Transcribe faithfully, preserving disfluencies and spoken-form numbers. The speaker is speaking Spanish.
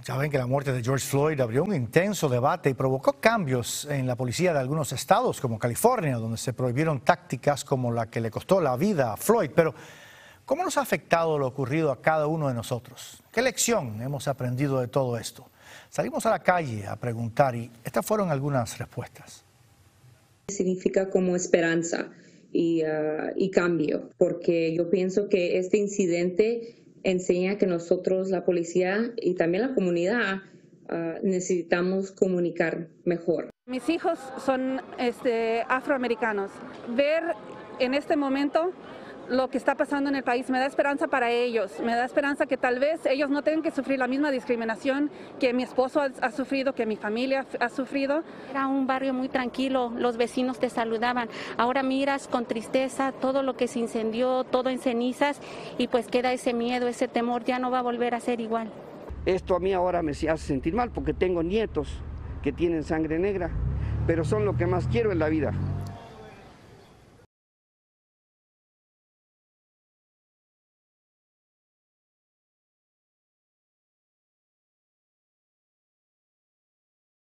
Saben que la muerte de George Floyd abrió un intenso debate y provocó cambios en la policía de algunos estados, como California, donde se prohibieron tácticas como la que le costó la vida a Floyd. Pero, ¿cómo nos ha afectado lo ocurrido a cada uno de nosotros? ¿Qué lección hemos aprendido de todo esto? Salimos a la calle a preguntar y estas fueron algunas respuestas. Significa como esperanza y, uh, y cambio, porque yo pienso que este incidente enseña que nosotros, la policía y también la comunidad, uh, necesitamos comunicar mejor. Mis hijos son este, afroamericanos. Ver en este momento lo que está pasando en el país me da esperanza para ellos, me da esperanza que tal vez ellos no tengan que sufrir la misma discriminación que mi esposo ha, ha sufrido, que mi familia ha sufrido. Era un barrio muy tranquilo, los vecinos te saludaban. Ahora miras con tristeza todo lo que se incendió, todo en cenizas, y pues queda ese miedo, ese temor, ya no va a volver a ser igual. Esto a mí ahora me hace sentir mal porque tengo nietos que tienen sangre negra, pero son lo que más quiero en la vida.